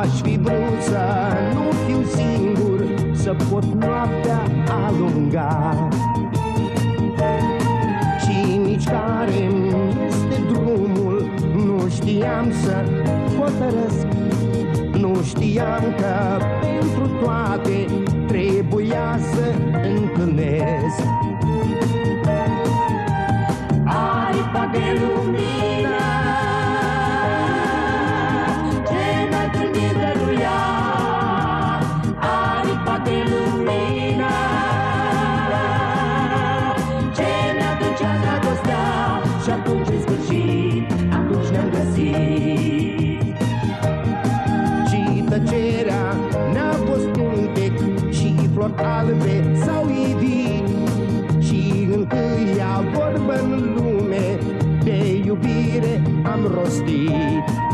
Aș fi vrut să nu fiu singur, să pot noaptea alunga. Și nici care-mi este drumul nu știam să hotărăsc. Nu știam că pentru toate trebuia să întâlnesc aripa de lumină ce n-ai întâlnit dăruia. Aripa de lumină ce ne-aducea dragostea. Și atunci în sfârșit, atunci ne-am găsit. Și tăcerea ne-a fost un tec și flori albe s-au ivit. Și întâia vorbă în lume de iubire am rostit.